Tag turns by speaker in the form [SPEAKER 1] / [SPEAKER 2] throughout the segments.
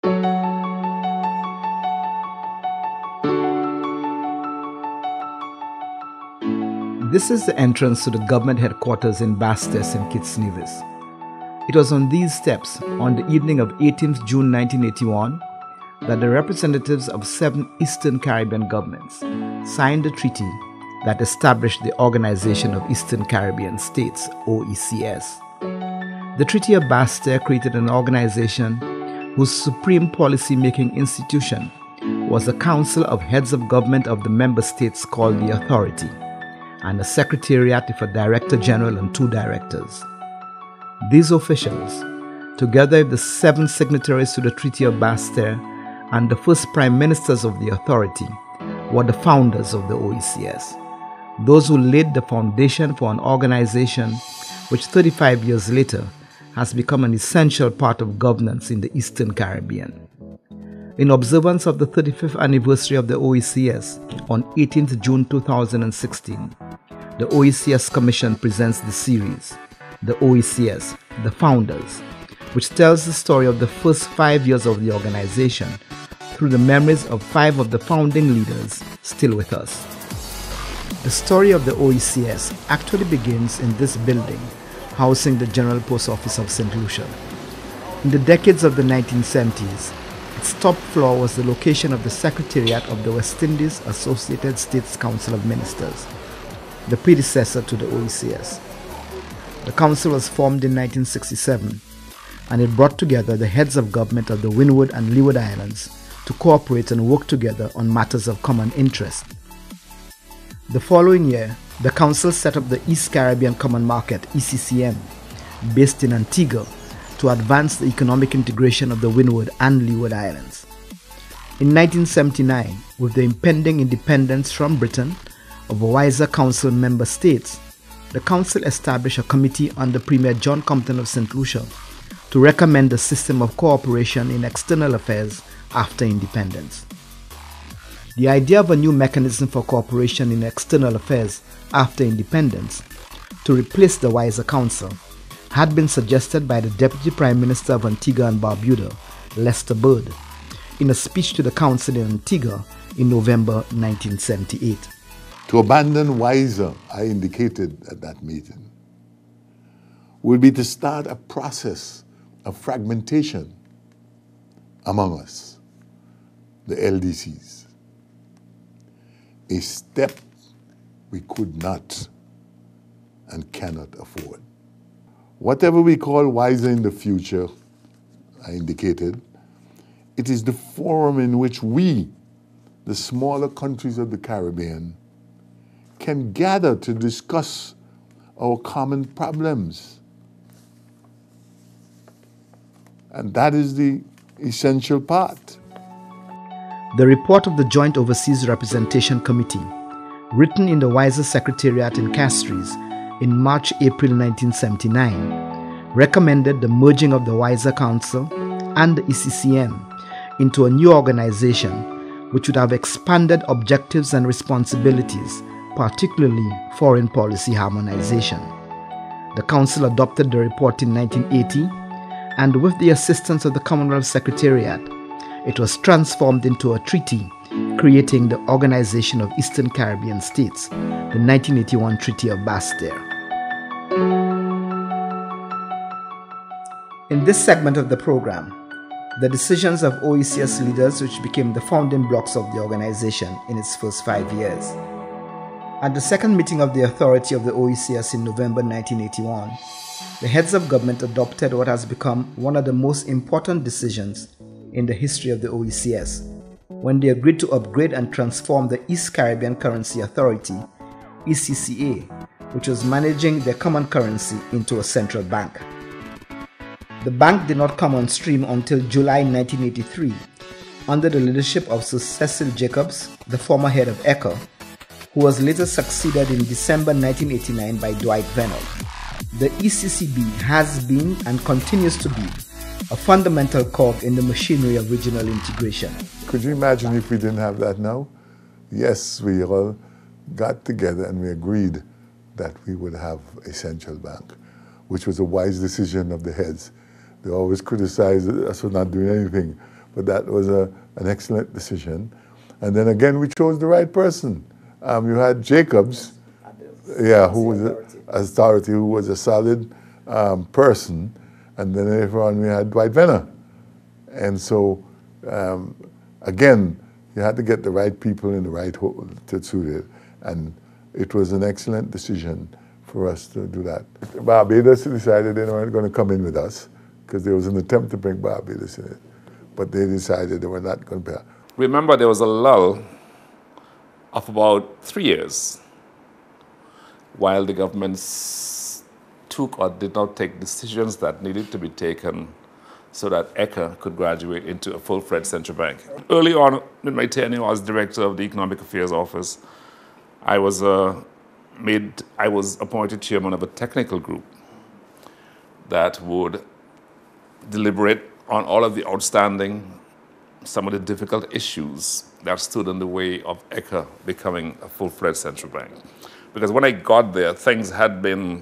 [SPEAKER 1] This is the entrance to the government headquarters in Basse-Terre, St. Kitts Nevis. It was on these steps, on the evening of 18th June 1981, that the representatives of 7 Eastern Caribbean governments signed a treaty that established the Organization of Eastern Caribbean States, OECS. The Treaty of Basse-Terre created an organization whose supreme policy-making institution was the Council of Heads of Government of the member states called the Authority, and a secretariat with a director general and 2 directors. These officials, together with the 7 signatories to the Treaty of Basse-Terre and the first prime ministers of the Authority, were the founders of the OECS, those who laid the foundation for an organization which 35 years later has become an essential part of governance in the Eastern Caribbean. In observance of the 35th anniversary of the OECS on 18th June 2016, the OECS Commission presents the series, The OECS, The Founders, which tells the story of the first 5 years of the organization through the memories of 5 of the founding leaders still with us. The story of the OECS actually begins in this building, housing the General Post Office of St. Lucia. In the decades of the 1970s, its top floor was the location of the Secretariat of the West Indies Associated States Council of Ministers, the predecessor to the OECS. The council was formed in 1967, and it brought together the heads of government of the Windward and Leeward Islands to cooperate and work together on matters of common interest. The following year, the council set up the East Caribbean Common Market, ECCM, based in Antigua, to advance the economic integration of the Windward and Leeward Islands. In 1979, with the impending independence from Britain of wiser council member states, the council established a committee under Premier John Compton of St. Lucia to recommend a system of cooperation in external affairs after independence. The idea of a new mechanism for cooperation in external affairs after independence, to replace the wiser council, had been suggested by the Deputy Prime Minister of Antigua and Barbuda, Lester Bird, in a speech to the council in Antigua in November 1978.
[SPEAKER 2] To abandon wiser, I indicated at that meeting, would be to start a process of fragmentation among us, the LDCs. A step we could not and cannot afford. Whatever we call wiser in the future, I indicated, it is the forum in which we, the smaller countries of the Caribbean, can gather to discuss our common problems. And that is the essential part.
[SPEAKER 1] The report of the Joint Overseas Representation Committee, written in the Wiser Secretariat in Castries in March-April 1979, recommended the merging of the Wiser Council and the ECCM into a new organization which would have expanded objectives and responsibilities, particularly foreign policy harmonization. The Council adopted the report in 1980, and with the assistance of the Commonwealth Secretariat, it was transformed into a treaty creating the Organization of Eastern Caribbean States, the 1981 Treaty of Basse-Terre. In this segment of the program, the decisions of OECS leaders which became the founding blocks of the organization in its first 5 years. At the second meeting of the authority of the OECS in November 1981, the heads of government adopted what has become one of the most important decisions in the history of the OECS, when they agreed to upgrade and transform the East Caribbean Currency Authority, ECCA, which was managing their common currency, into a central bank. The bank did not come on stream until July 1983, under the leadership of Sir Cecil Jacobs, the former head of ECHO, who was later succeeded in December 1989 by Dwight Venable. The ECCB has been and continues to be a fundamental cog in the machinery of regional integration.
[SPEAKER 2] Could you imagine if we didn't have that now? Yes, we all got together and we agreed that we would have a central bank, which was a wise decision of the heads. They always criticized us for not doing anything, but that was an excellent decision. And then again, we chose the right person. You had Jacobs, who was authority, who was a solid person, and then later on we had Dwight Venner. And so, again, you had to get the right people in the right hole to suit it, and it was an excellent decision for us to do that. Barbados decided they weren't going to come in with us because there was an attempt to bring Barbados in it, but they decided they were not going to.
[SPEAKER 3] Remember, there was a lull of about 3 years while the governments took or did not take decisions that needed to be taken so that ECA could graduate into a full-fledged central bank. Early on in my tenure as director of the Economic Affairs Office, I was appointed chairman of a technical group that would deliberate on all of the outstanding, some of the difficult issues that stood in the way of ECA becoming a full-fledged central bank. Because when I got there, things had been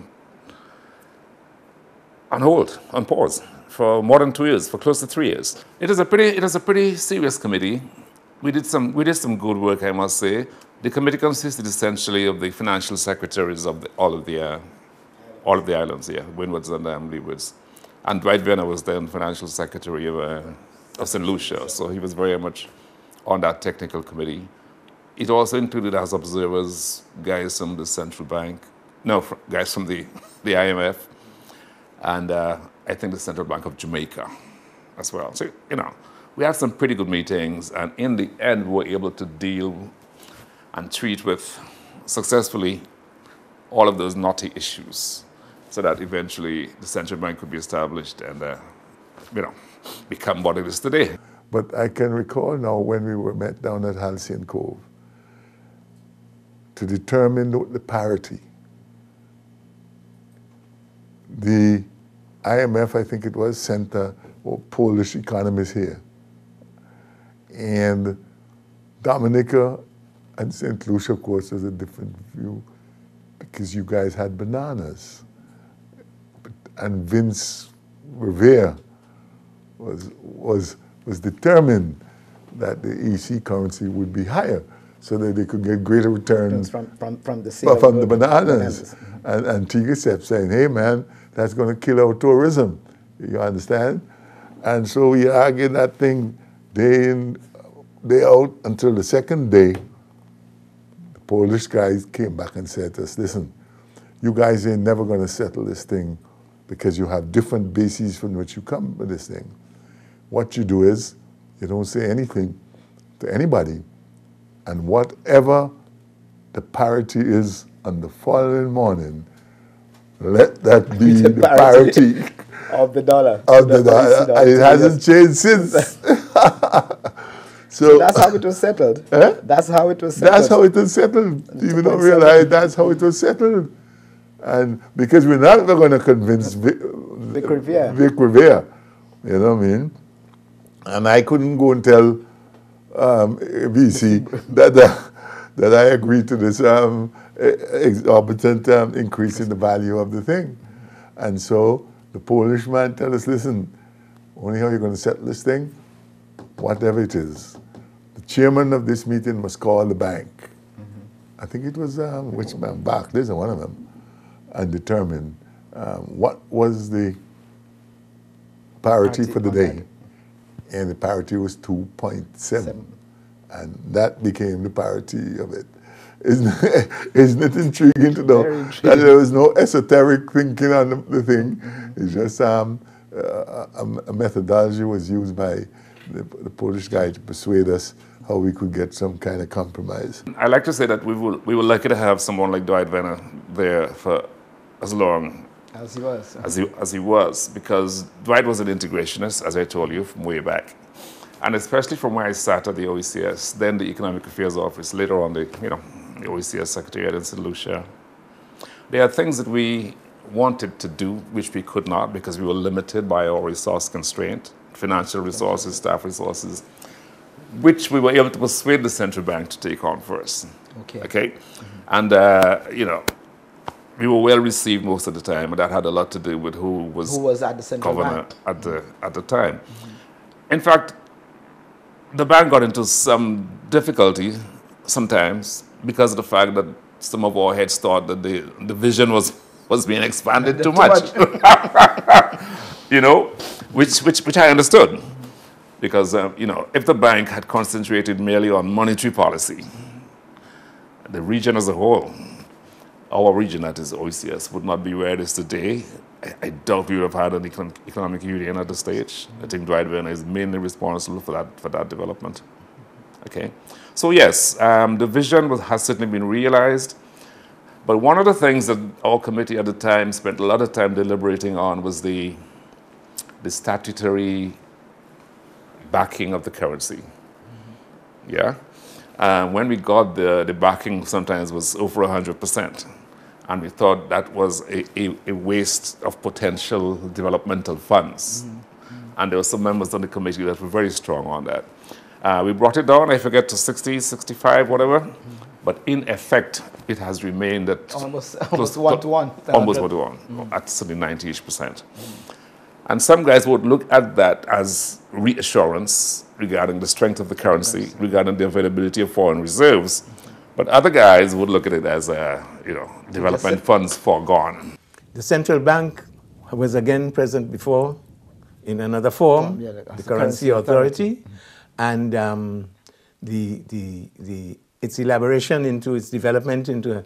[SPEAKER 3] on hold, on pause, for more than 2 years, for close to 3 years. It is a pretty serious committee. We did some good work, I must say. The committee consisted essentially of the financial secretaries of all of the islands, Windwards and Leewards. And Dwight Venner was then financial secretary of St. Lucia, so he was very much on that technical committee. It also included as observers guys from the central bank, guys from the IMF, and I think the Central Bank of Jamaica as well. So, we had some pretty good meetings, and in the end, we were able to deal and treat with successfully all of those knotty issues so that eventually the central bank could be established and, become what it is today.
[SPEAKER 2] But I can recall now when we were met down at Halcyon Cove to determine the parity. The IMF, I think it was, sent a Polish economist here. And Dominica and St. Lucia, of course, was a different view because you guys had bananas. And Vince Revere was determined that the EC currency would be higher so that they could get greater returns from the bananas. And TGSEP saying, hey man, that's going to kill our tourism. You understand? And so we argued that thing day in, day out until the second day. The Polish guys came back and said to us, listen, you guys ain't never going to settle this thing because you have different bases from which you come with this thing. What you do is you don't say anything to anybody, and whatever the parity is on the following morning, let that be the parity
[SPEAKER 1] of the dollar.
[SPEAKER 2] Of the dollar. And it hasn't changed since. So
[SPEAKER 1] that's how it was settled. That's how it was settled.
[SPEAKER 2] That's how it was settled. You don't realize that's how it was settled. And because we're not going to convince Vic Revere, you know what I mean? And I couldn't go and tell VC that I agreed to this exorbitant increase in the value of the thing. And so the Polish man told us, listen, only how you're going to settle this thing, whatever it is. The chairman of this meeting must call the bank. I think it was, which man, Barclays, one of them, and determine what was the parity for the day. And the parity was 2.7. And that became the parity of it. Isn't it intriguing to know that there was no esoteric thinking on the thing? It's just a methodology was used by the Polish guy to persuade us how we could get some kind of compromise.
[SPEAKER 3] I like to say that we were lucky to have someone like Dwight Venner there for as long
[SPEAKER 1] as he was.
[SPEAKER 3] As he was, because Dwight was an integrationist, as I told you, from way back. And especially from where I sat at the OECS, then the Economic Affairs Office, later on the OECS Secretariat in St. Lucia. There are things that we wanted to do, which we could not because we were limited by our resource constraint, financial resources, staff resources, which we were able to persuade the central bank to take on first. Okay? And, we were well received most of the time, and that had a lot to do with who was
[SPEAKER 1] at the central
[SPEAKER 3] governor
[SPEAKER 1] bank
[SPEAKER 3] at the time. In fact, the bank got into some difficulty sometimes because of the fact that some of our heads thought that the vision was being expanded too much. You know, which I understood. Because, you know, if the bank had concentrated merely on monetary policy, the region as a whole, our region, that is OECS, would not be where it is today. I doubt we would have had an economic union at this stage. I think Dwight Werner is mainly responsible for that development. Okay, so yes, the vision has certainly been realized. But one of the things that our committee at the time spent a lot of time deliberating on was the statutory backing of the currency. Yeah, when we got the backing, sometimes was over 100%. And we thought that was a waste of potential developmental funds. And there were some members on the committee that were very strong on that. We brought it down, I forget, to 60, 65, whatever. But in effect, it has remained at
[SPEAKER 1] almost 1 to 1.
[SPEAKER 3] Almost 1 to 1, at certainly 90-ish%. And some guys would look at that as reassurance regarding the strength of the currency, regarding the availability of foreign reserves. But other guys would look at it as, you know, development funds foregone.
[SPEAKER 4] The central bank was again present before in another form, the Currency Authority, and its elaboration into its development into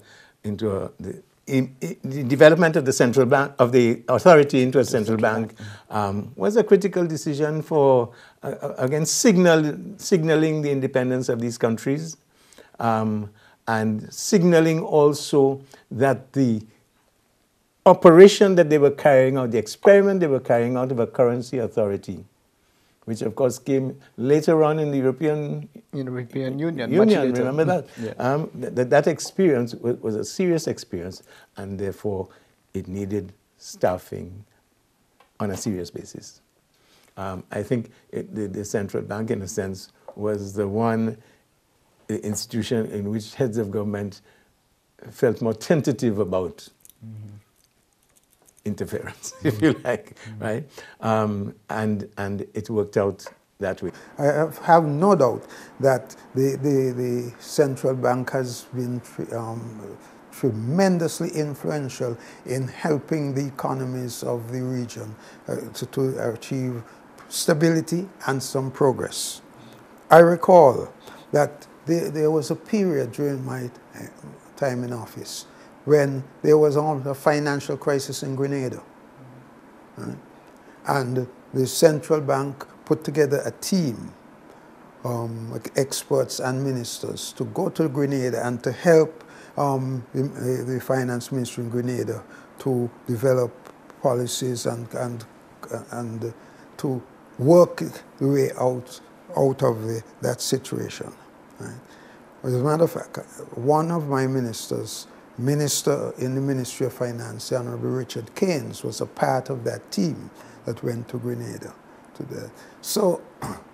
[SPEAKER 4] the development of the central bank, of the authority into a central bank, was a critical decision for, again, signaling the independence of these countries, and signaling also that the operation that they were carrying out, the experiment they were carrying out of a currency authority, which of course came later on in the European Union. Remember that? Yeah. That experience was a serious experience, and therefore it needed staffing on a serious basis. I think the central bank, in a sense, was the one institution in which heads of government felt more tentative about interference, if you like, right? And it worked out that way.
[SPEAKER 5] I have no doubt that the central bank has been tremendously influential in helping the economies of the region to achieve stability and some progress. I recall that there was a period during my time in office when there was a financial crisis in Grenada. Right? And the central bank put together a team, experts and ministers, to go to Grenada and to help the finance ministry in Grenada to develop policies and to work the way out of that situation. Right? As a matter of fact, one of my ministers, Minister in the Ministry of Finance, the Honorable Richard Keynes, was a part of that team that went to Grenada. So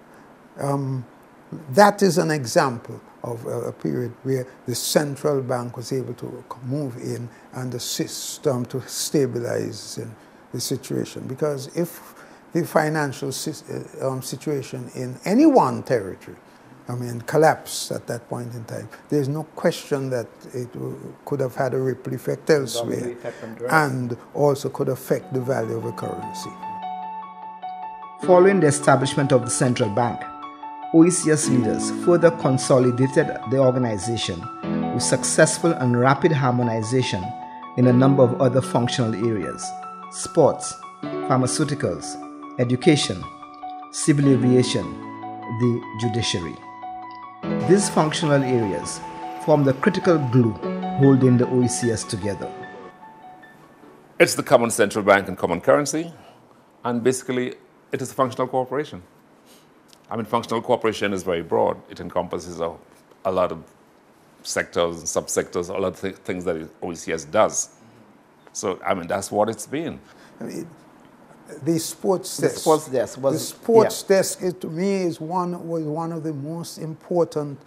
[SPEAKER 5] that is an example of a period where the central bank was able to move in and assist to stabilize the situation. Because if the financial situation in any one territory, collapsed at that point in time, there's no question that it could have had a ripple effect elsewhere and also could affect the value of a currency.
[SPEAKER 1] Following the establishment of the central bank, OECS leaders further consolidated the organization with successful and rapid harmonization in a number of other functional areas: sports, pharmaceuticals, education, civil aviation, the judiciary. These functional areas form the critical glue holding the OECS together.
[SPEAKER 3] It's the common central bank and common currency, and basically it is a functional cooperation. Functional cooperation is very broad. It encompasses a lot of sectors and subsectors, a lot of things that OECS does. So, that's what it's been.
[SPEAKER 5] The sports desk, to me, was one of the most important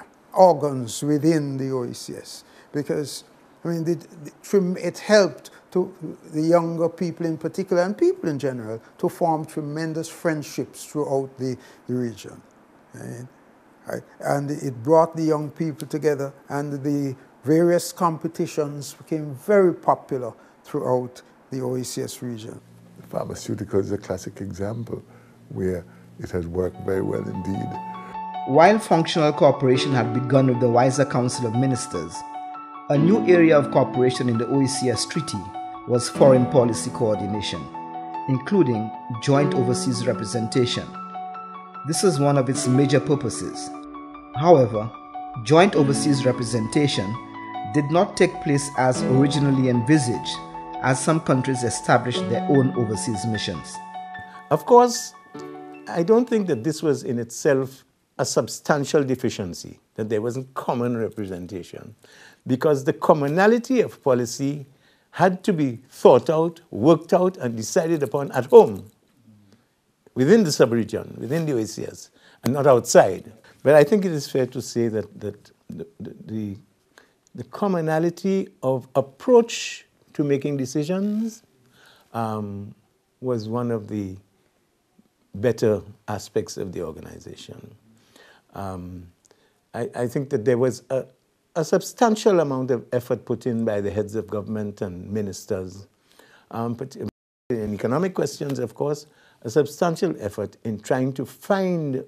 [SPEAKER 5] organs within the OECS, because it helped to the younger people in particular, and people in general, to form tremendous friendships throughout the region. Right? And it brought the young people together, and the various competitions became very popular throughout the OECS region.
[SPEAKER 2] Pharmaceutical is a classic example where it has worked very well indeed.
[SPEAKER 1] While functional cooperation had begun with the Wiser Council of Ministers, a new area of cooperation in the OECS Treaty was foreign policy coordination, including joint overseas representation. This is one of its major purposes. However, joint overseas representation did not take place as originally envisaged, as some countries established their own overseas missions.
[SPEAKER 4] Of course, I don't think that this was in itself a substantial deficiency, that there wasn't common representation, because the commonality of policy had to be thought out, worked out, and decided upon at home, within the sub-region, within the OECS, and not outside. But I think it is fair to say that the commonality of approach to making decisions was one of the better aspects of the organization. I think that there was a substantial amount of effort put in by the heads of government and ministers, but in economic questions, of course, a substantial effort in trying to find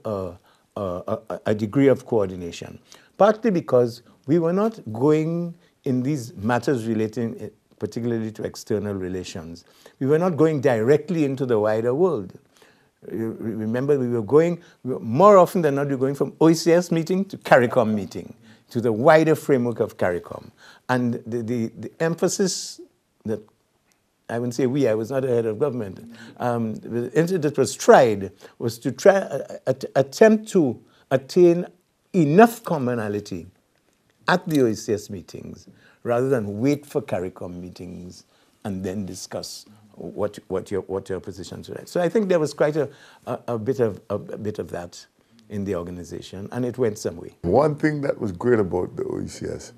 [SPEAKER 4] a degree of coordination, partly because we were not going in these matters relating particularly to external relations. We were not going directly into the wider world. You remember, more often than not, we were going from OECS meeting to CARICOM meeting, to the wider framework of CARICOM. And the emphasis that, I wouldn't say I was not a head of government, that was tried was to attempt to attain enough commonality at the OECS meetings rather than wait for CARICOM meetings and then discuss what your positions were. So I think there was quite a bit of that in the organization, and it went some way.
[SPEAKER 2] One thing that was great about the OECS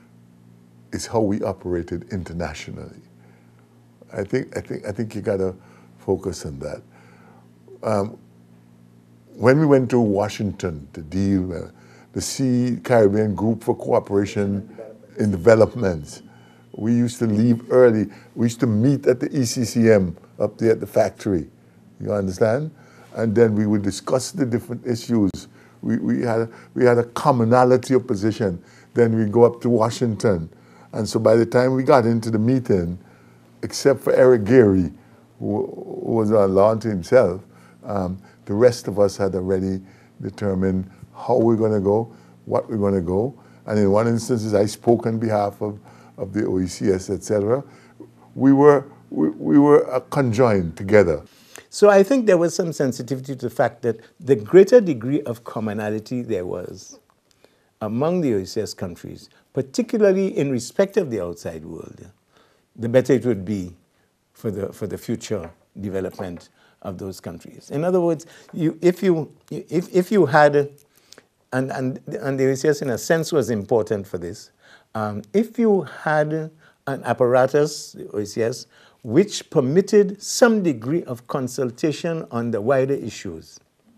[SPEAKER 2] is how we operated internationally. I think you got to focus on that. When we went to Washington to deal the Sea Caribbean Group for Cooperation in Development, we used to leave early. We used to meet at the ECCM up there at the factory. You understand? And then we would discuss the different issues. We had a commonality of position. Then we go up to Washington. And so by the time we got into the meeting, except for Eric Geary, who was on law to himself, the rest of us had already determined how we're going to go, what we're going to go. And in one instance, I spoke on behalf of the OECS, etc. We were conjoined together.
[SPEAKER 4] So I think there was some sensitivity to the fact that the greater degree of commonality there was among the OECS countries, particularly in respect of the outside world, the better it would be for the future development of those countries. In other words, if you had, and the OECS in a sense was important for this, if you had an apparatus, the OECS, which permitted some degree of consultation on the wider issues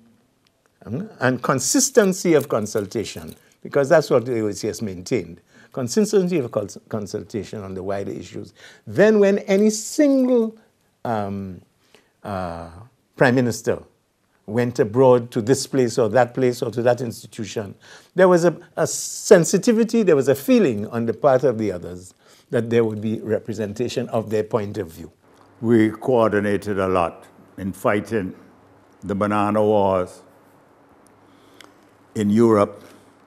[SPEAKER 4] and consistency of consultation, because that's what the OECS maintained, consistency of consultation on the wider issues. Then when any single prime minister went abroad to this place or to that institution, there was a sensitivity, there was a feeling on the part of the others that there would be representation of their point of view.
[SPEAKER 6] We coordinated a lot in fighting the banana wars in Europe,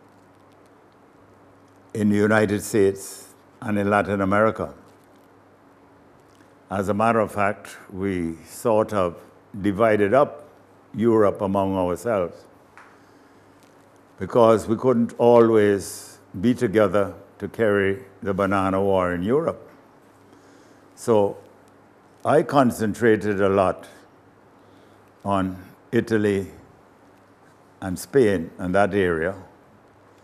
[SPEAKER 6] in the United States, and in Latin America. As a matter of fact, we sort of divided up Europe among ourselves because we couldn't always be together to carry the banana war in Europe. So I concentrated a lot on Italy and Spain and that area.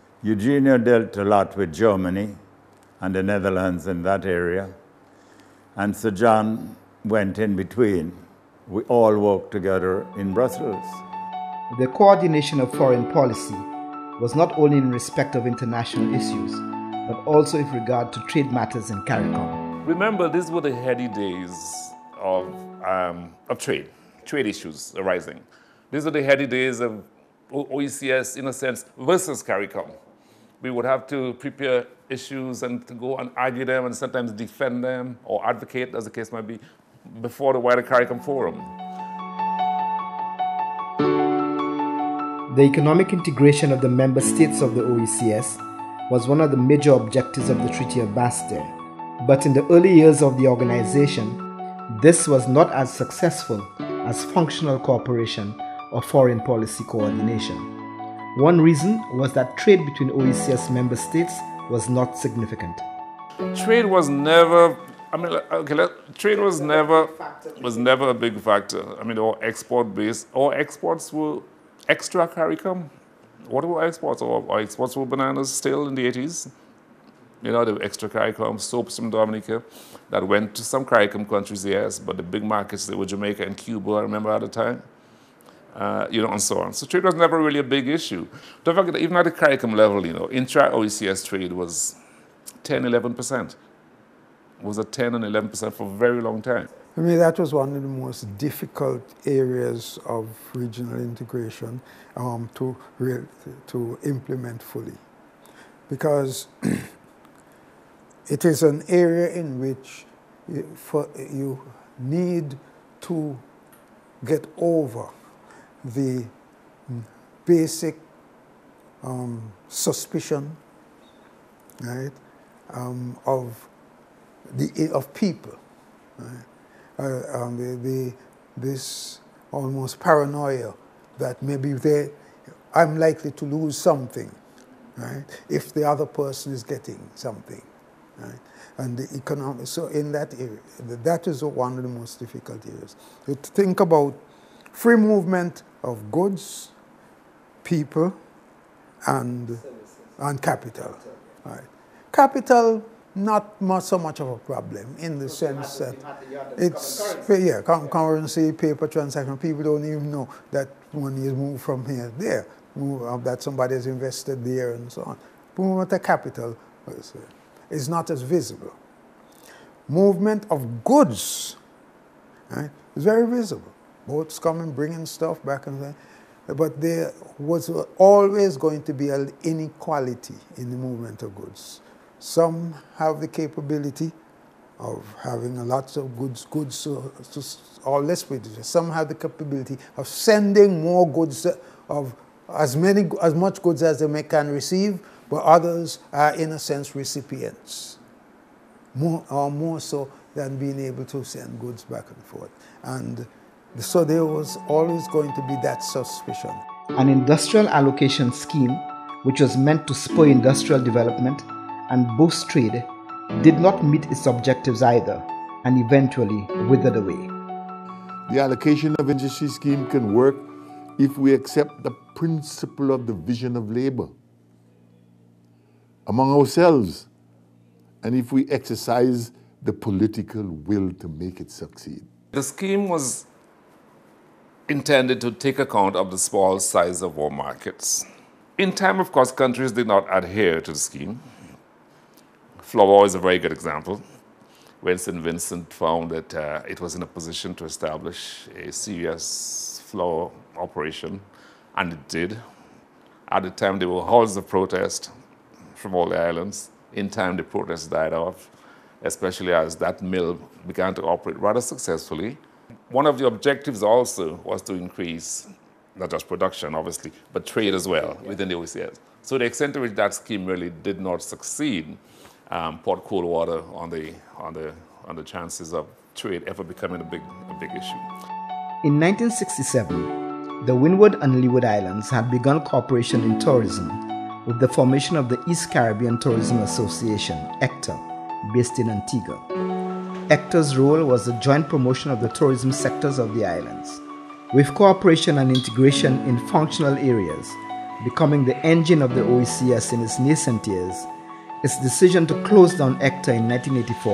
[SPEAKER 6] Eugenia dealt a lot with Germany and the Netherlands in that area. and Sir John went in between. We all worked together in Brussels.
[SPEAKER 1] The coordination of foreign policy was not only in respect of international issues, but also with regard to trade matters in CARICOM.
[SPEAKER 3] Remember, these were the heady days of trade issues arising. These are the heady days of OECS, in a sense, versus CARICOM. We would have to prepare issues and to go and argue them and sometimes defend them or advocate, as the case might be, before the wider CARICOM forum.
[SPEAKER 1] The economic integration of the member states of the OECS was one of the major objectives of the Treaty of Bastille. But in the early years of the organization, this was not as successful as functional cooperation or foreign policy coordination. One reason was that trade between OECS member states was not significant.
[SPEAKER 3] Trade was never, trade was never a big factor. I mean, all export based, all exports were extra CARICOM. What were exports? Our exports were bananas still in the 80s. You know, the extra CARICOM, soaps from Dominica that went to some CARICOM countries, yes, but the big markets, they were Jamaica and Cuba, I remember at the time. And so on. So trade was never really a big issue. Don't forget, even at the CARICOM level, intra-OECS trade was 10, 11%. It was at 10 and 11% for a very long time.
[SPEAKER 5] I mean, that was one of the most difficult areas of regional integration to implement fully. Because it is an area in which you need to get over the basic suspicion, right, of people, right? This almost paranoia that maybe I'm likely to lose something, right, if the other person is getting something, right? And the economic, so in that area, that is one of the most difficult areas. To think about free movement of goods, people, and capital. Right. Capital, not so much of a problem in the sense that it's currency, paper transaction. People don't even know that money is moved from here to there, that somebody has invested there and so on. Movement of capital is not as visible. Movement of goods, right, is very visible. Boats coming, bringing stuff back and forth. But there was always going to be an inequality in the movement of goods. Some have the capability of having lots of goods, or less goods. Some have the capability of sending more goods, of as much goods as they can receive, but others are, in a sense, recipients, more so than being able to send goods back and forth. And so there was always going to be that suspicion.
[SPEAKER 1] An industrial allocation scheme, which was meant to spur industrial development and boost trade, did not meet its objectives either, and eventually withered away.
[SPEAKER 2] The allocation of industry scheme can work if we accept the principle of division of labor among ourselves, and if we exercise the political will to make it succeed.
[SPEAKER 3] The scheme was intended to take account of the small size of our markets. In time, of course, countries did not adhere to the scheme. Flour is a very good example. When St. Vincent found that it was in a position to establish a serious flour operation, and it did. At the time, there were hordes of protest from all the islands. In time, the protests died off, especially as that mill began to operate rather successfully. One of the objectives also was to increase not just production, obviously, but trade as well within the OECS. So the extent to which that scheme really did not succeed poured cold water on the chances of trade ever becoming a big issue.
[SPEAKER 1] In 1967, the Windward and Leeward Islands had begun cooperation in tourism with the formation of the East Caribbean Tourism Association, ECTA, based in Antigua. ECTA's role was the joint promotion of the tourism sectors of the islands, with cooperation and integration in functional areas becoming the engine of the OECS in its nascent years. Its decision to close down ECTA in 1984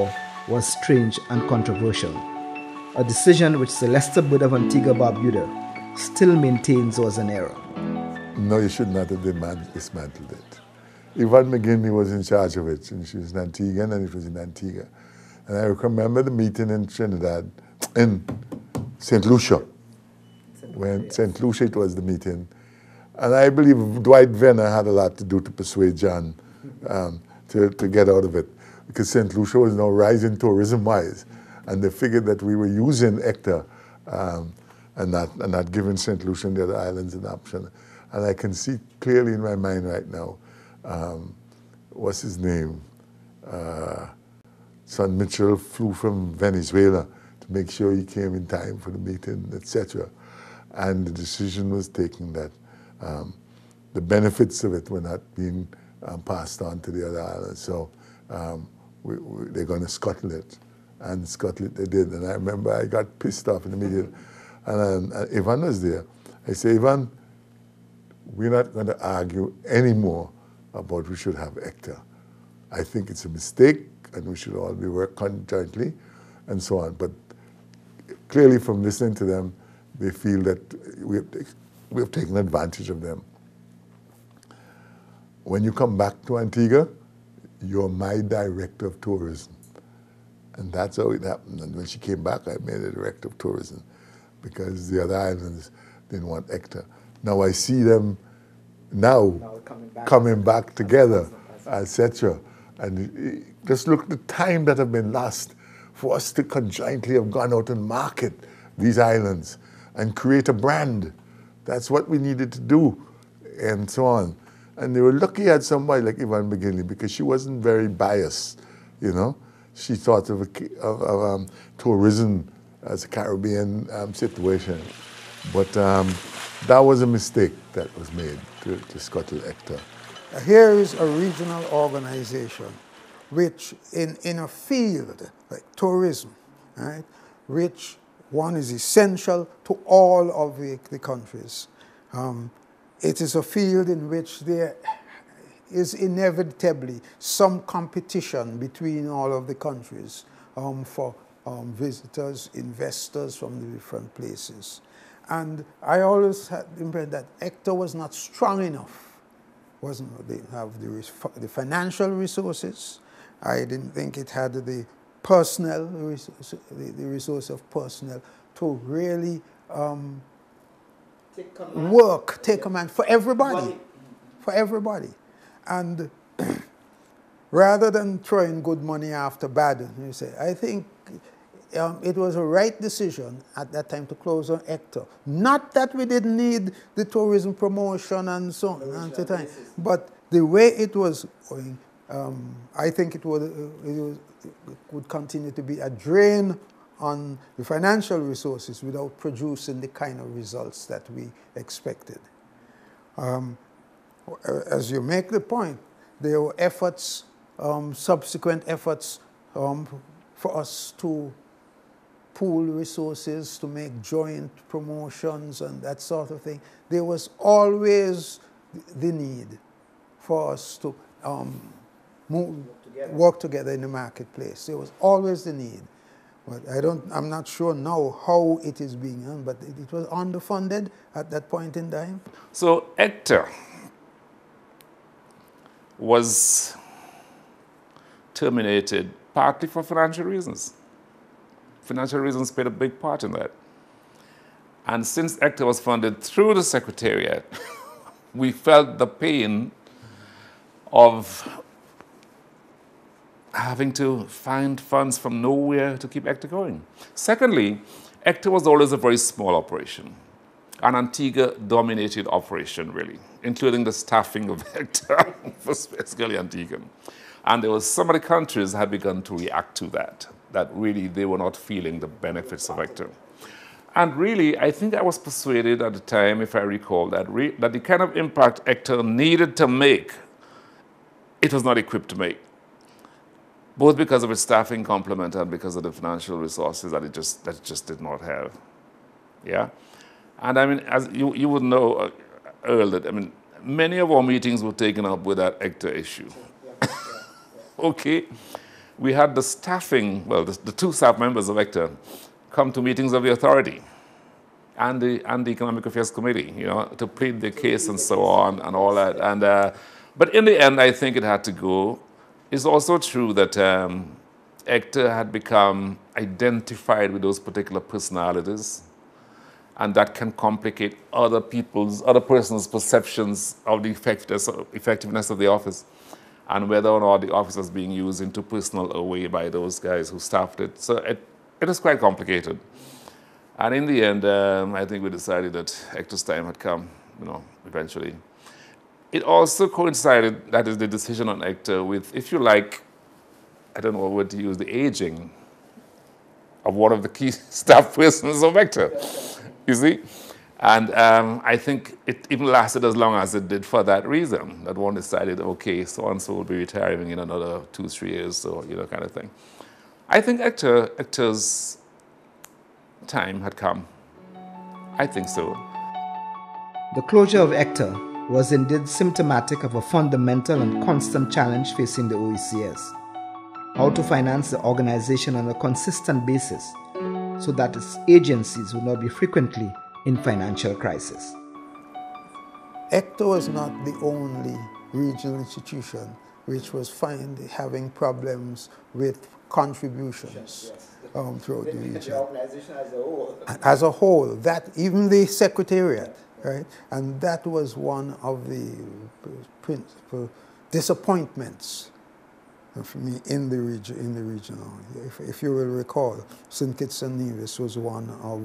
[SPEAKER 1] was strange and controversial, a decision which Celeste Bird of Antigua Barbuda still maintains was an error.
[SPEAKER 2] No, you should not have dismantled it. Yvonne McGinley was in charge of it, and she was an Antiguan, and it was in Antigua. And I remember the meeting in Trinidad, in St. Lucia. When St. Lucia, it was the meeting. And I believe Dwight Venner had a lot to do to persuade John to get out of it, because St. Lucia was now rising tourism-wise, and they figured that we were using ECTA and not giving St. Lucia and the other islands an option. And I can see clearly in my mind right now, what's his name? Son Mitchell flew from Venezuela to make sure he came in time for the meeting, etc. And the decision was taken that the benefits of it were not being passed on to the other islands. So they're going to scuttle it. And scuttle it they did. And I remember I got pissed off in the meeting. And Ivan was there. I say, Ivan, we're not going to argue anymore about we should have ECTA. I think it's a mistake, and we should all be work conjointly, and so on. But clearly from listening to them, they feel that we have taken advantage of them. When you come back to Antigua, you're my director of tourism. And that's how it happened. And when she came back, I made her director of tourism, because the other islands didn't want ECTA. Now I see them now coming back together, etc. And just look at the time that have been lost for us to conjointly have gone out and market these islands and create a brand. That's what we needed to do, and so on. And they were lucky at somebody like Yvonne McGinley, because she wasn't very biased, you know. She thought of tourism as a Caribbean situation. But that was a mistake that was made to scuttle ECTA.
[SPEAKER 5] Here is a regional organization which in a field like tourism, right, which one is essential to all of the countries. It is a field in which there is inevitably some competition between all of the countries for visitors, investors from the different places. And I always had the impression that ECTA was not strong enough. They didn't have the financial resources. I didn't think it had the personnel, the resource of personnel to really take command for everybody. For everybody. And rather than throwing good money after bad, you say, I think it was a right decision at that time to close on ECTA. Not that we didn't need the tourism promotion and so on at the time, but the way it was going, I think it would continue to be a drain on the financial resources without producing the kind of results that we expected. As you make the point, there were efforts, subsequent efforts for us to pool resources, to make joint promotions and that sort of thing. There was always the need for us to work together in the marketplace. There was always the need. But I'm not sure now how it is being done, but it was underfunded at that point in time.
[SPEAKER 3] So ECTA was terminated partly for financial reasons. Financial reasons played a big part in that. And since ECTA was funded through the Secretariat, we felt the pain of having to find funds from nowhere to keep ECTA going. Secondly, ECTA was always a very small operation, an Antigua-dominated operation, really, including the staffing of ECTA for basically Antiguan. And there was some of the countries had begun to react to that really they were not feeling the benefits of ECTA. And really, I think I was persuaded at the time, if I recall, that the kind of impact ECTA needed to make, it was not equipped to make, both because of its staffing complement and because of the financial resources that it just did not have. Yeah? And I mean, as you would know, Earl, that I mean, many of our meetings were taken up with that ECTA issue. Okay? we had the staffing, well, the two staff members of ECTA come to meetings of the authority and the Economic Affairs Committee, you know, to plead their case and so on and all that. And, but in the end, I think it had to go. It's also true that ECTA had become identified with those particular personalities, and that can complicate other person's perceptions of the effectiveness of the office, and whether or not the office was being used in too personal a way by those guys who staffed it. So it was quite complicated. And in the end, I think we decided that ECTA's time had come, you know, eventually. It also coincided, that is the decision on ECTA, with, if you like, I don't know what word to use, the aging of one of the key staff persons of ECTA, you see? And I think it even lasted as long as it did for that reason, that one decided, okay, so-and-so will be retiring in another 2-3 years, so, you know, kind of thing. I think ECTA's time had come. I think so.
[SPEAKER 1] The closure of ECTA was indeed symptomatic of a fundamental and constant challenge facing the OECS: how to finance the organization on a consistent basis so that its agencies would not be frequently in financial crisis.
[SPEAKER 5] ECTA was not the only regional institution which was having problems with contributions throughout the region.
[SPEAKER 1] The organization as a whole.
[SPEAKER 5] As a whole, that even the secretariat, right? And that was one of the principal disappointments for me in the regional. If you will recall, St. Kitts and Nevis was one of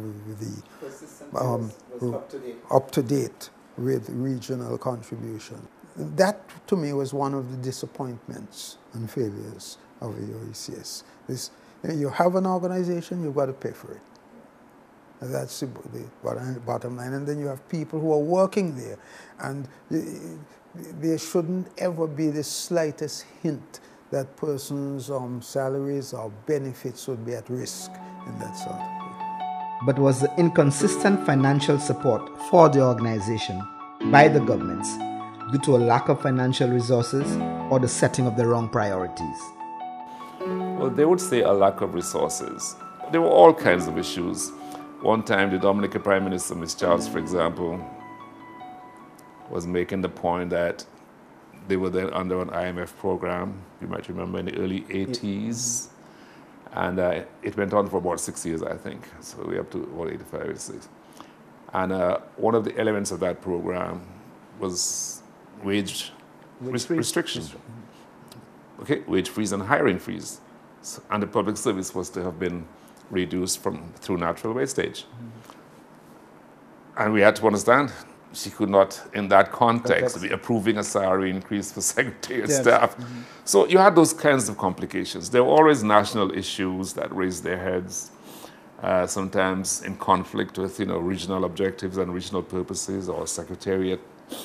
[SPEAKER 5] the up to date with regional contribution. That to me was one of the disappointments and failures of the OECS. You have an organization, you've got to pay for it. That's the bottom line. And then you have people who are working there, and there shouldn't ever be the slightest hint that persons' salaries or benefits would be at risk in that sort of way.
[SPEAKER 1] But was the inconsistent financial support for the organization by the governments due to a lack of financial resources or the setting of the wrong priorities?
[SPEAKER 3] Well, they would say a lack of resources. There were all kinds of issues. One time, the Dominican Prime Minister, Ms. Charles, for example, was making the point that they were then under an IMF program, you might remember, in the early 80s. And it went on for about 6 years, I think. So we're up to about 85, 86. And one of the elements of that program was wage restriction. Okay, wage freeze and hiring freeze. So, and the public service was to have been reduced through natural wastage. And we had to understand, she could not, in that context, be approving a salary increase for secretariat staff. So you had those kinds of complications. There were always national issues that raised their heads, sometimes in conflict with, you know, regional objectives and regional purposes, or secretariat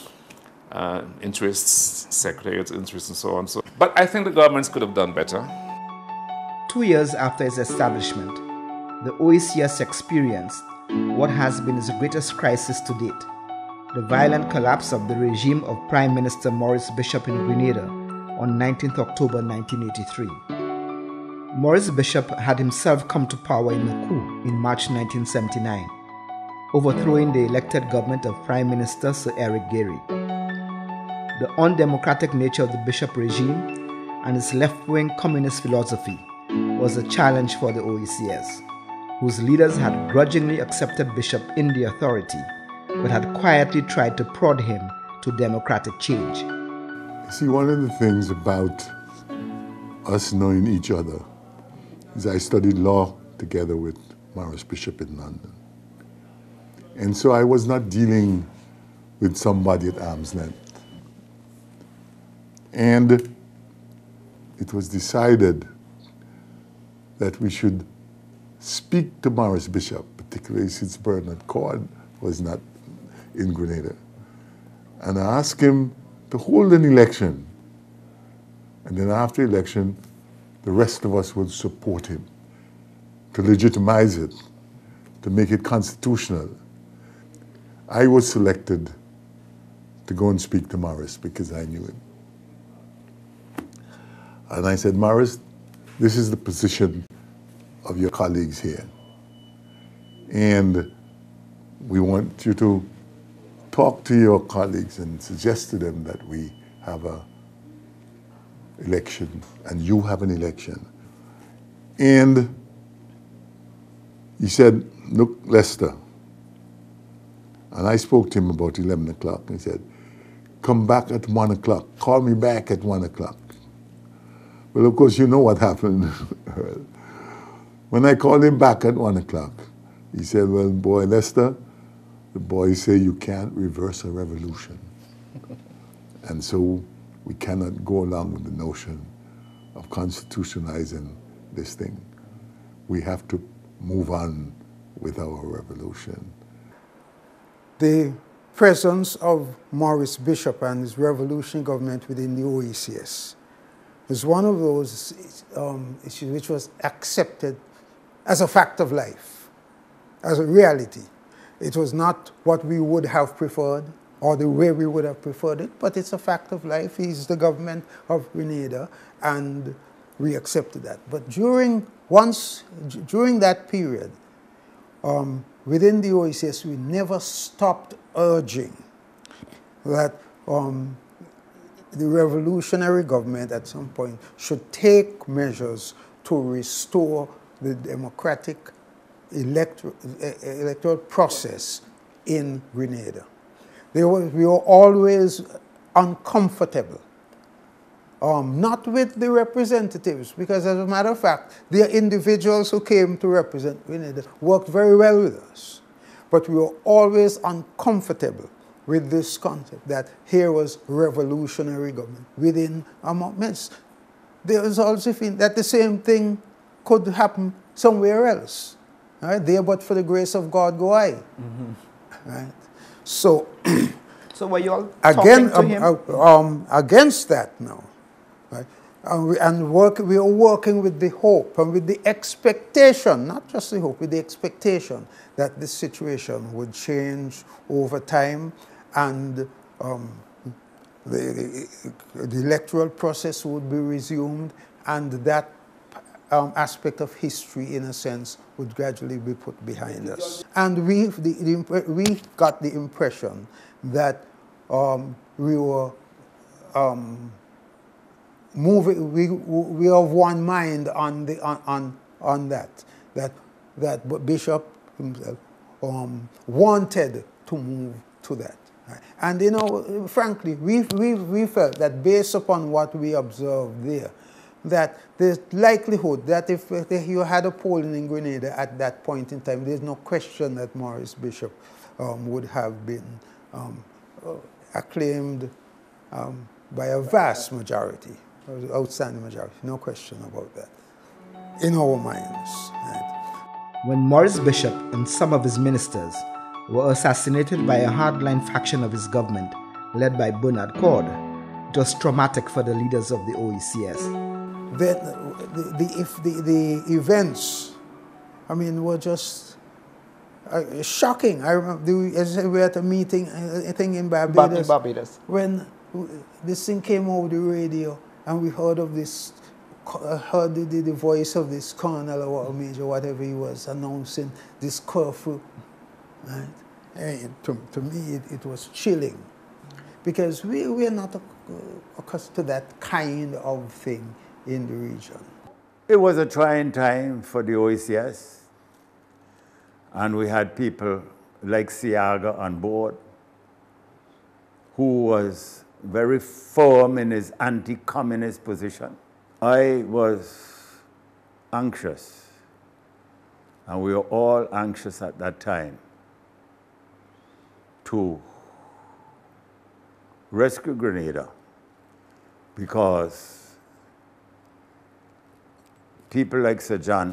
[SPEAKER 3] interests, secretariat's interests, and so on. But I think the governments could have done better.
[SPEAKER 1] 2 years after its establishment, the OECS experienced what has been its greatest crisis to date: the violent collapse of the regime of Prime Minister Maurice Bishop in Grenada on 19th October 1983. Maurice Bishop had himself come to power in a coup in March 1979, overthrowing the elected government of Prime Minister Sir Eric Gairy. The undemocratic nature of the Bishop regime and its left-wing communist philosophy was a challenge for the OECS, whose leaders had grudgingly accepted Bishop in the authority, but had quietly tried to prod him to democratic change.
[SPEAKER 2] You see, one of the things about us knowing each other is I studied law together with Maurice Bishop in London. And so I was not dealing with somebody at arm's length. And it was decided that we should speak to Maurice Bishop, particularly since Bernard Cord was not in Grenada, and ask him to hold an election. And then after election, the rest of us would support him to legitimize it, to make it constitutional. I was selected to go and speak to Maurice because I knew him. And I said, Maurice, this is the position of your colleagues here. And we want you to talk to your colleagues and suggest to them that we have a election and you have an election. And he said, look, Lester, and I spoke to him about 11 o'clock and he said, come back at 1 o'clock, call me back at 1 o'clock. Well, of course, you know what happened. When I called him back at 1 o'clock, he said, well, boy, Lester, the boys say you can't reverse a revolution. And so we cannot go along with the notion of constitutionalizing this thing. We have to move on with our revolution.
[SPEAKER 5] The presence of Maurice Bishop and his revolution government within the OECS was one of those issues which was accepted as a fact of life, as a reality. It was not what we would have preferred or the way we would have preferred it, but it's a fact of life. He's the government of Grenada, and we accepted that. But during that period, within the OECS, we never stopped urging that the revolutionary government at some point should take measures to restore the democratic electoral process in Grenada. We were always uncomfortable, not with the representatives, because as a matter of fact, the individuals who came to represent Grenada worked very well with us. But we were always uncomfortable with this concept that here was revolutionary government within our midst. There was also a feeling that the same thing could happen somewhere else. Right? There, but for the grace of God, go I. Mm-hmm. Right? So,
[SPEAKER 1] so were you all
[SPEAKER 5] again,
[SPEAKER 1] talking to him?
[SPEAKER 5] Against that now, right? We are working with the hope and with the expectation, not just the hope, with the expectation that this situation would change over time and the electoral process would be resumed, and that aspect of history, in a sense, would gradually be put behind us. And we got the impression that we were moving. We are of one mind on that Bishop himself wanted to move to that. Right? And you know, frankly, we felt that based upon what we observed there, that there's likelihood that if you had a polling in Grenada at that point in time, there's no question that Maurice Bishop would have been acclaimed by a vast majority, outstanding majority, no question about that, in our minds. Right?
[SPEAKER 1] When Maurice Bishop and some of his ministers were assassinated by a hardline faction of his government led by Bernard Cord, it was traumatic for the leaders of the OECS.
[SPEAKER 5] The events, I mean, were just shocking. I remember we were at a meeting, I think in Barbados, when this thing came over the radio, and we heard of this, heard the voice of this colonel or major, whatever he was, announcing this curfew. Right? And to me, it was chilling, because we are not accustomed to that kind of thing in the region.
[SPEAKER 6] It was a trying time for the OECS, and we had people like Siaga on board, who was very firm in his anti-communist position. I was anxious, and we were all anxious at that time to rescue Grenada, because people like Sir John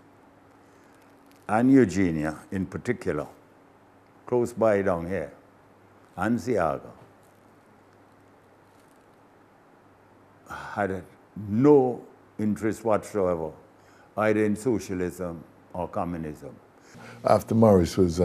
[SPEAKER 6] and Eugenia in particular, close by down here, and Siaga, had no interest whatsoever either in socialism or communism.
[SPEAKER 2] After Maurice was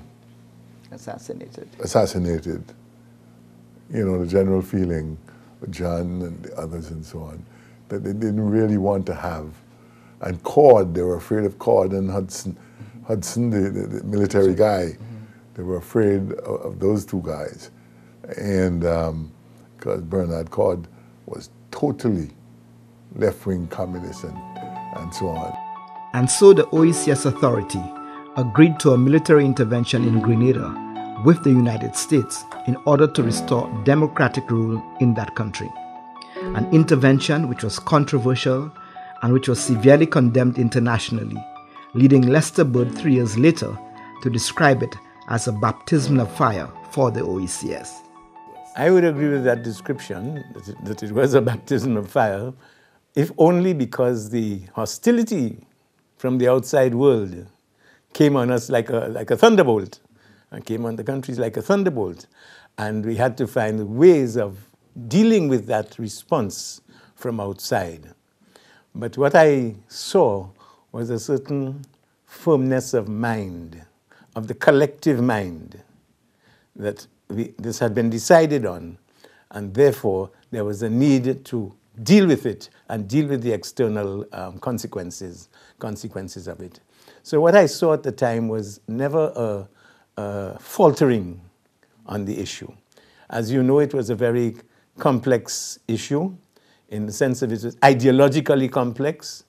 [SPEAKER 1] assassinated,
[SPEAKER 2] you know, the general feeling, John and the others and so on, that they didn't really want to have And Cord, they were afraid of Cord and Hudson, the military guy. They were afraid of those two guys. And because Bernard Cord was totally left-wing communist and so on.
[SPEAKER 1] And so the OECS authority agreed to a military intervention in Grenada with the United States in order to restore democratic rule in that country. An intervention which was controversial and which was severely condemned internationally, leading Lester Bird 3 years later to describe it as a baptism of fire for the OECS.
[SPEAKER 4] I would agree with that description, that it was a baptism of fire, if only because the hostility from the outside world came on us like a thunderbolt, and came on the countries like a thunderbolt. And we had to find ways of dealing with that response from outside. But what I saw was a certain firmness of mind, of the collective mind, that this had been decided on, and therefore there was a need to deal with it and deal with the external consequences of it. So what I saw at the time was never a faltering on the issue. As you know, it was a very complex issue in the sense that it was ideologically complex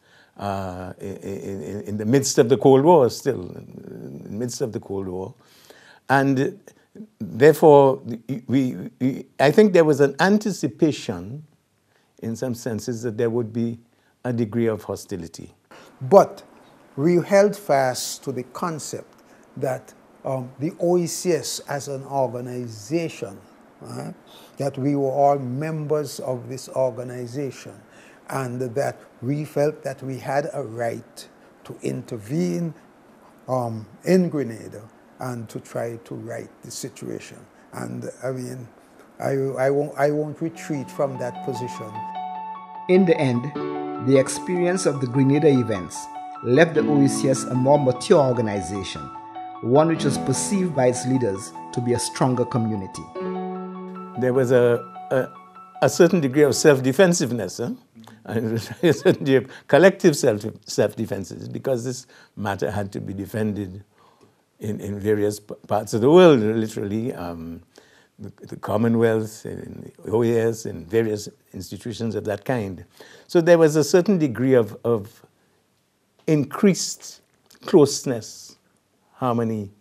[SPEAKER 4] in the midst of the Cold War still, in the midst of the Cold War. And therefore, I think there was an anticipation in some senses that there would be a degree of hostility.
[SPEAKER 5] But we held fast to the concept that the OECS as an organization, that we were all members of this organization, and that we felt that we had a right to intervene in Grenada and to try to right the situation. And I mean, I won't retreat from that position.
[SPEAKER 1] In the end, the experience of the Grenada events left the OECS a more mature organization, one which was perceived by its leaders to be a stronger community.
[SPEAKER 4] There was a certain degree of self-defensiveness, and a certain degree of collective self-defense, because this matter had to be defended in various parts of the world, literally. The Commonwealth, in the OECS, and various institutions of that kind. So there was a certain degree of increased closeness, harmony,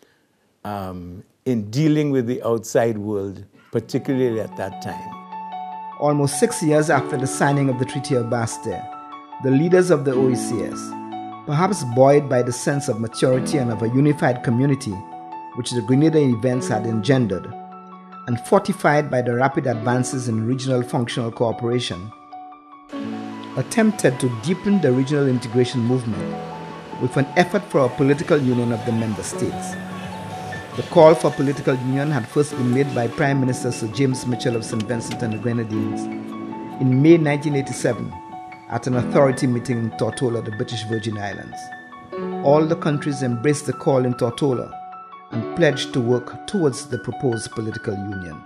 [SPEAKER 4] in dealing with the outside world, particularly at that time.
[SPEAKER 1] Almost 6 years after the signing of the Treaty of Bastille, the leaders of the OECS, perhaps buoyed by the sense of maturity and of a unified community which the Grenada events had engendered, and fortified by the rapid advances in regional functional cooperation, attempted to deepen the regional integration movement with an effort for a political union of the member states. The call for political union had first been made by Prime Minister Sir James Mitchell of St. Vincent and the Grenadines in May 1987 at an authority meeting in Tortola, the British Virgin Islands. All the countries embraced the call in Tortola and pledged to work towards the proposed political union.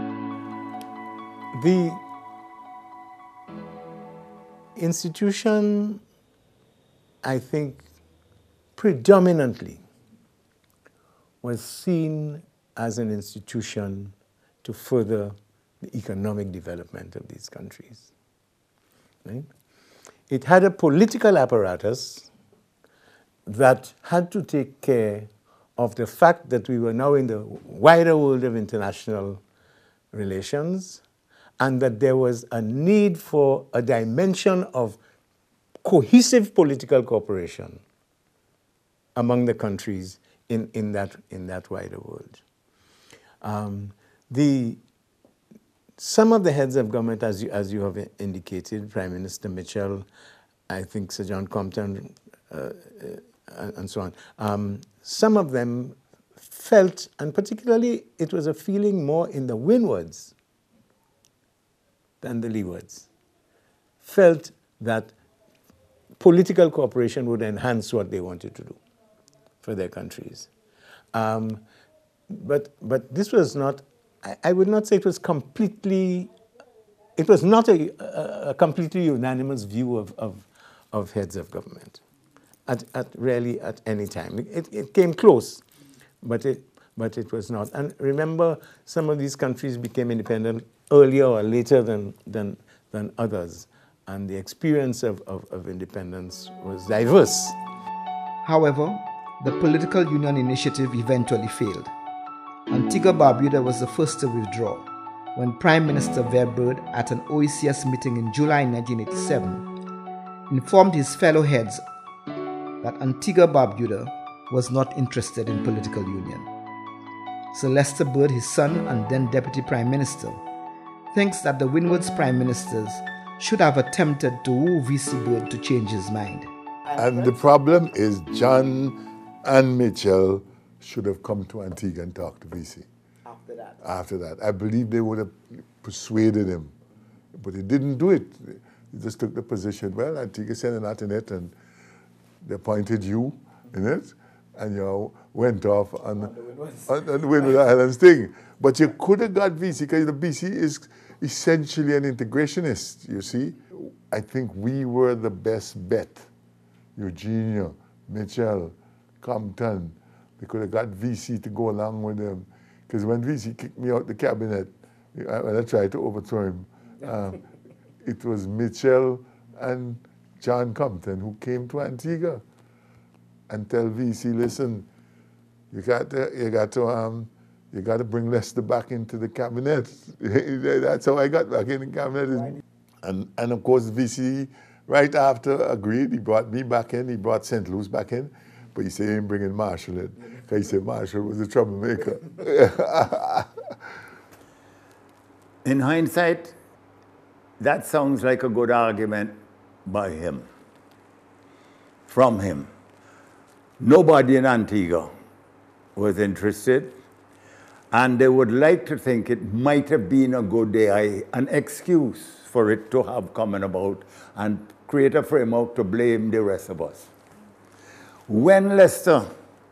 [SPEAKER 4] The institution, I think, predominantly was seen as an institution to further the economic development of these countries. Right? It had a political apparatus that had to take care of the fact that we were now in the wider world of international relations, and that there was a need for a dimension of cohesive political cooperation among the countries in that wider world. Some of the heads of government, as you have indicated, Prime Minister Mitchell, I think Sir John Compton, and so on, some of them felt, and particularly it was a feeling more in the windwards than the leewards, felt that political cooperation would enhance what they wanted to do for their countries. But this was not, I would not say it was completely, it was not a completely unanimous view of of heads of government, really at any time. It came close, but it was not. And remember, some of these countries became independent earlier or later than others, and the experience of independence was diverse.
[SPEAKER 1] However, the political union initiative eventually failed. Antigua-Barbuda was the first to withdraw when Prime Minister Verwoerd, at an OECS meeting in July 1987, informed his fellow heads that Antigua-Barbuda was not interested in political union. Sir Lester Bird, his son and then Deputy Prime Minister, thinks that the Windward's Prime Ministers should have attempted to woo V.C. Bird to change his mind.
[SPEAKER 2] And the problem is John and Mitchell should have come to Antigua and talked to V.C. After that. I believe they would have persuaded him. But he didn't do it. He just took the position, well, Antigua said not in it, and they appointed you in it, and you went off on the Windward Islands thing. But you could have got V.C., because the V.C. is essentially an integrationist, you see. I think we were the best bet. Eugenia, Mitchell, Compton, they could have got V.C. to go along with them. Because when V.C. kicked me out the cabinet, when I tried to overthrow him, it was Mitchell and John Compton who came to Antigua and tell V.C., listen, you got to bring Lester back into the cabinet. That's how I got back in the cabinet. Right. And of course, V.C. right after agreed. He brought me back in. He brought St. Louis back in. But he said he ain't bringing Marshall in. Because he said Marshall was a troublemaker.
[SPEAKER 6] In hindsight, that sounds like a good argument by him, from him. Nobody in Antigua was interested, and they would like to think it might have been a good day, an excuse for it to have come about and create a framework to blame the rest of us. When Lester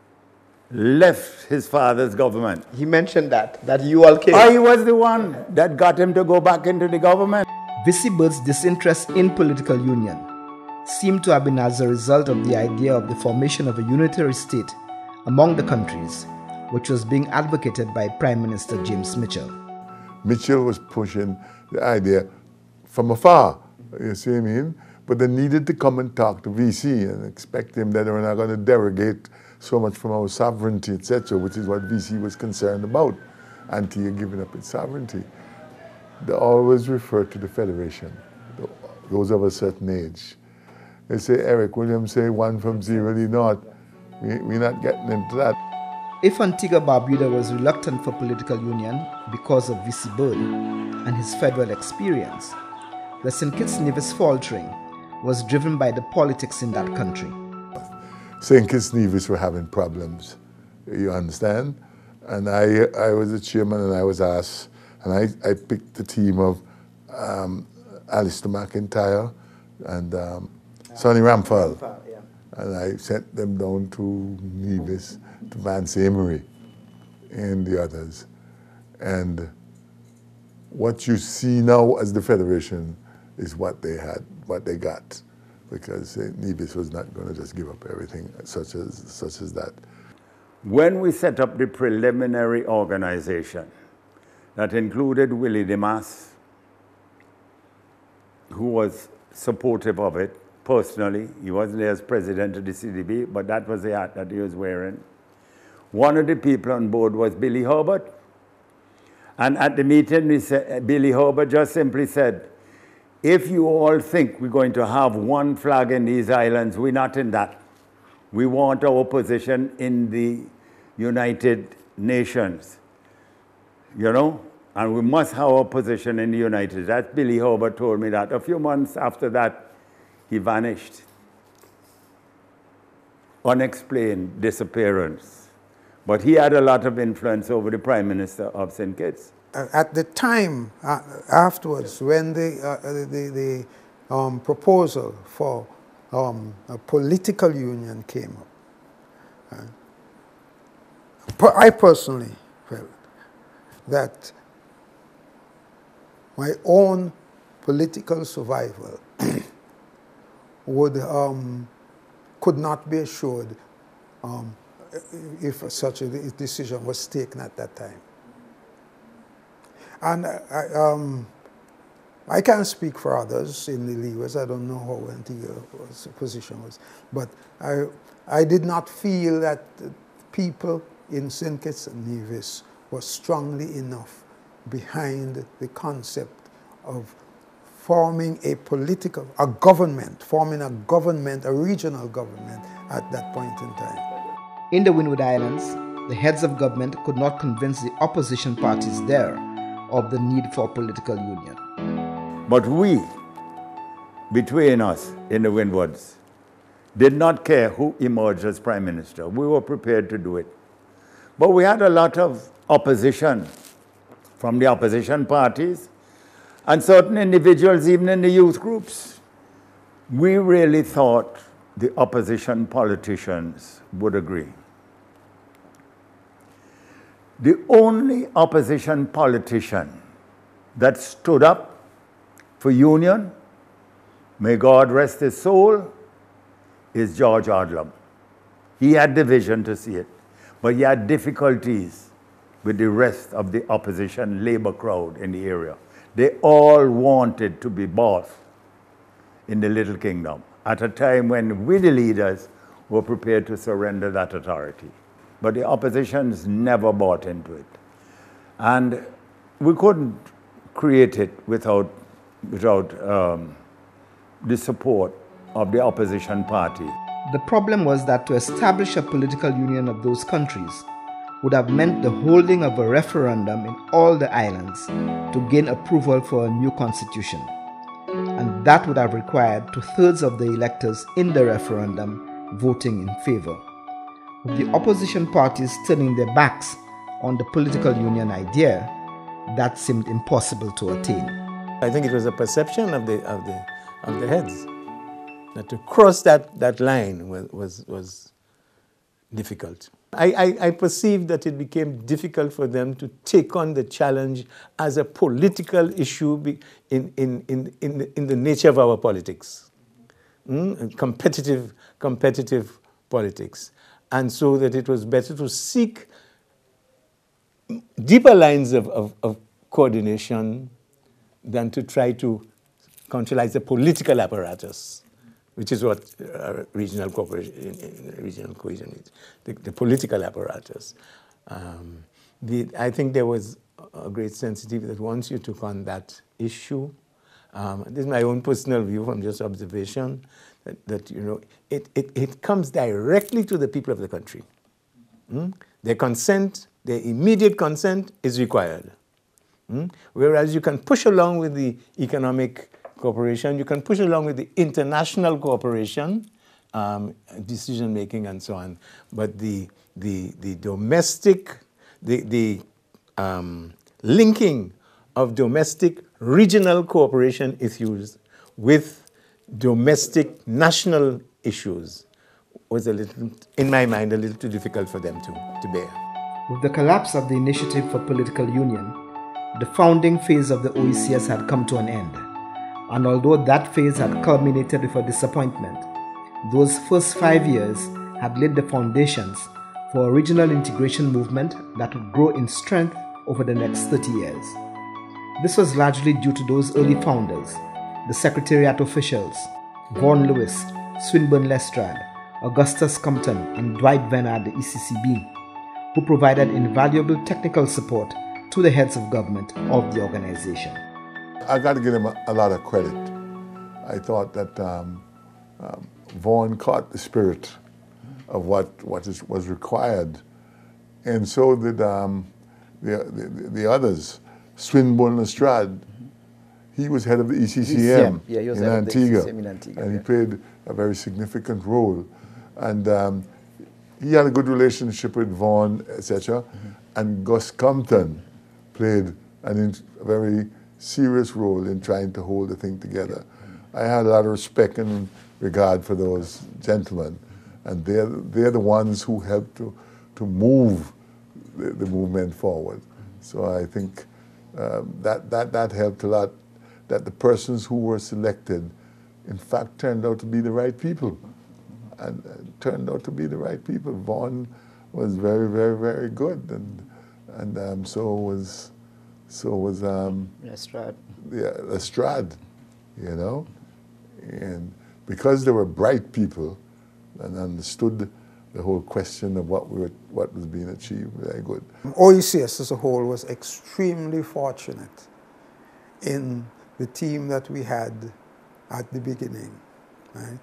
[SPEAKER 6] left his father's government,
[SPEAKER 7] he mentioned that you all came.
[SPEAKER 6] I was the one that got him to go back into the government.
[SPEAKER 1] V.C. Bird's disinterest in political union seemed to have been as a result of the idea of the formation of a unitary state among the countries, which was being advocated by Prime Minister James Mitchell.
[SPEAKER 2] Mitchell was pushing the idea from afar, you see what I mean? But they needed to come and talk to V.C. and expect him that they were not going to derogate so much from our sovereignty, etc., which is what V.C. was concerned about, Antigua giving up its sovereignty. They always refer to the Federation, those of a certain age. They say, Eric Williams say 1 from 0 to naught. We're not getting into that.
[SPEAKER 1] If Antigua-Barbuda was reluctant for political union because of V.C. Bird and his federal experience, the St. Kitts Nevis faltering was driven by the politics in that country.
[SPEAKER 2] St. Kitts Nevis were having problems, you understand? And I was the chairman, and I was asked, and I picked the team of Alistair McIntyre and Sonny Ramphal.
[SPEAKER 7] Yeah.
[SPEAKER 2] And I sent them down to Nevis, to Vance Amory and the others. And what you see now as the Federation is what they had, what they got, because Nevis was not going to just give up everything such as that.
[SPEAKER 6] When we set up the preliminary organization that included Willie DeMass, who was supportive of it personally, he wasn't there as president of the CDB, but that was the hat that he was wearing. One of the people on board was Billy Herbert. And at the meeting, Billy Herbert just simply said, if you all think we're going to have one flag in these islands, we're not in that. We want our position in the United Nations, you know? And we must have our position in the United. That Billy Herbert told me that. A few months after that, he vanished. Unexplained disappearance. But he had a lot of influence over the Prime Minister of St. Kitts.
[SPEAKER 5] At the time afterwards, when the proposal for a political union came up, I personally felt that my own political survival would could not be assured if such a decision was taken at that time. And I can't speak for others in the Leavers. I don't know how Antigua's position was. But I did not feel that people in St. Kitts and Nevis were strongly enough behind the concept of forming a government, a regional government at that point in time.
[SPEAKER 1] In the Windward Islands, the heads of government could not convince the opposition parties there of the need for political union.
[SPEAKER 6] But we, between us in the Windwards, did not care who emerged as Prime Minister. We were prepared to do it. But we had a lot of opposition from the opposition parties and certain individuals, even in the youth groups. We really thought the opposition politicians would agree. The only opposition politician that stood up for union, may God rest his soul, is George Odlum. He had the vision to see it, but he had difficulties with the rest of the opposition labor crowd in the area. They all wanted to be boss in the Little Kingdom at a time when we, the leaders, were prepared to surrender that authority. But the oppositions never bought into it. And we couldn't create it without the support of the opposition party.
[SPEAKER 1] The problem was that to establish a political union of those countries would have meant the holding of a referendum in all the islands to gain approval for a new constitution. And that would have required 2/3 of the electors in the referendum voting in favor. With the opposition parties turning their backs on the political union idea, that seemed impossible to attain.
[SPEAKER 4] I think it was a perception of the heads that to cross that line was difficult. I perceived that it became difficult for them to take on the challenge as a political issue in the nature of our politics, competitive politics. And so that it was better to seek deeper lines of coordination than to try to centralize the political apparatus, which is what regional cohesion is, the political apparatus. I think there was a great sensitivity that once you took on that issue, this is my own personal view from just observation, that you know, it comes directly to the people of the country. Their consent, their immediate consent is required. Whereas you can push along with the economic cooperation, you can push along with the international cooperation, decision making and so on. But the domestic, linking of domestic regional cooperation issues with domestic national issues was a little, in my mind, a little too difficult for them to bear.
[SPEAKER 1] With the collapse of the Initiative for Political Union, the founding phase of the OECS had come to an end. And although that phase had culminated with a disappointment, those first 5 years had laid the foundations for a regional integration movement that would grow in strength over the next 30 years. This was largely due to those early founders, the Secretariat officials, Vaughan Lewis, Swinburne Lestrade, Augustus Compton, and Dwight Venner at the ECCB, who provided invaluable technical support to the heads of government of the organization.
[SPEAKER 2] I got to give him a lot of credit. I thought that Vaughan caught the spirit of what was required, and so did the others. Swinburne Lestrade, he was head of the ECCM in Antigua, and he played a very significant role. And he had a good relationship with Vaughan, etc. And Gus Compton played a very serious role in trying to hold the thing together. I had a lot of respect and regard for those gentlemen, and they're the ones who helped to move the movement forward. So I think that helped a lot, that the persons who were selected in fact, turned out to be the right people. And turned out to be the right people. Vaughan was very, very, very good, and so was
[SPEAKER 7] Lestrade.
[SPEAKER 2] Yeah, Lestrade, you know, and because they were bright people and understood the whole question of what was being achieved, very good.
[SPEAKER 5] OECS as a whole was extremely fortunate in the team that we had at the beginning, right?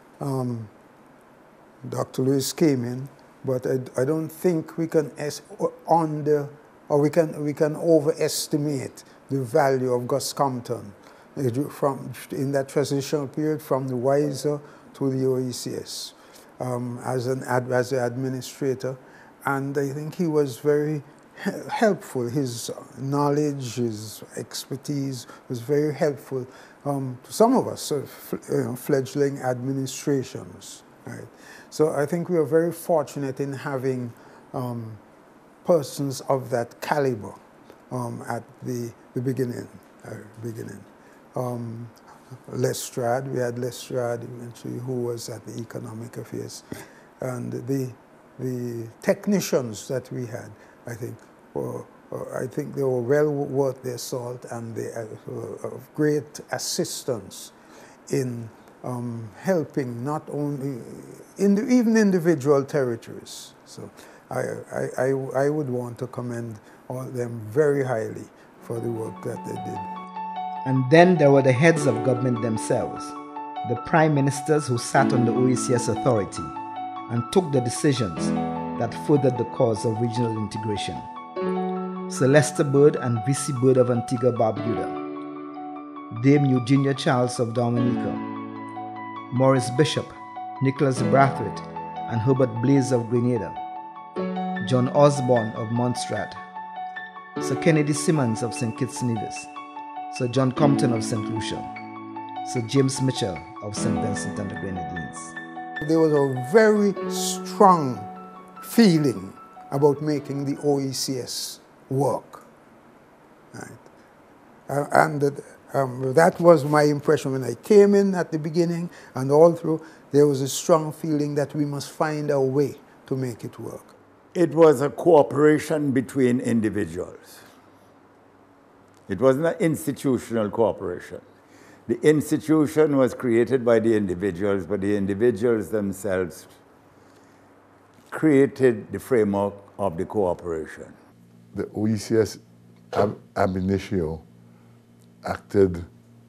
[SPEAKER 5] Dr. Lewis came in, but I don't think we can we can overestimate the value of Gus Compton in that transitional period from the WISER to the OECS as an administrator, and I think he was very helpful. His knowledge, his expertise was very helpful to some of us, fledgling administrations. Right? So I think we are very fortunate in having persons of that caliber at the beginning. Lestrade, we had Lestrade eventually, who was at the Economic Affairs, and the technicians that we had, I think they were well worth their salt, and they of great assistance in helping not only even individual territories. So I would want to commend all of them very highly for the work that they did.
[SPEAKER 1] And then there were the heads of government themselves, the prime ministers who sat on the OECS authority and took the decisions that furthered the cause of regional integration. Sir Lester Bird and V.C. Bird of Antigua Barbuda, Dame Eugenia Charles of Dominica, Maurice Bishop, Nicholas Brathwaite, and Herbert Blaze of Grenada, John Osborne of Montserrat, Sir Kennedy Simmons of St. Kitts Nevis, Sir John Compton of St. Lucia, Sir James Mitchell of St. Vincent and the Grenadines.
[SPEAKER 5] There was a very strong feeling about making the OECS work. Right? That was my impression when I came in at the beginning, and all through, there was a strong feeling that we must find a way to make it work.
[SPEAKER 6] It was a cooperation between individuals. It wasn't an institutional cooperation. The institution was created by the individuals, but the individuals themselves created the framework of the cooperation.
[SPEAKER 2] The OECS ab initio acted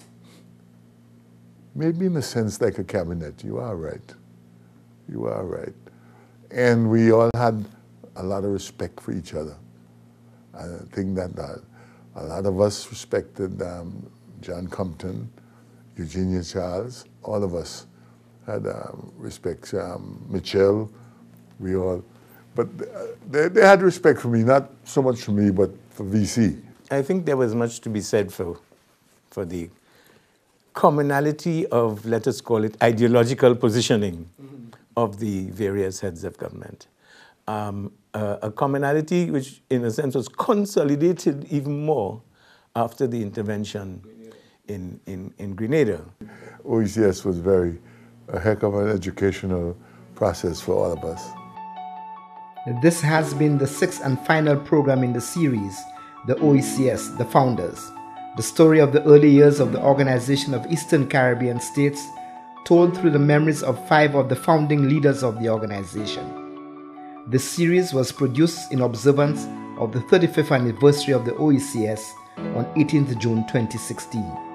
[SPEAKER 2] maybe in a sense like a cabinet. You are right. You are right. And we all had a lot of respect for each other. I think that a lot of us respected John Compton, Eugenia Charles, all of us had respect. Michelle, we all, but they had respect for me, not so much for me, but for VC.
[SPEAKER 4] I think there was much to be said for the commonality of, let us call it, ideological positioning of the various heads of government. A commonality which, in a sense, was consolidated even more after the intervention in Grenada.
[SPEAKER 2] OECS was a heck of an educational process for all of us.
[SPEAKER 1] This has been the sixth and final program in the series, the OECS, The Founders, the story of the early years of the Organization of Eastern Caribbean States, told through the memories of 5 of the founding leaders of the organization. This series was produced in observance of the 35th anniversary of the OECS on 18th June 2016.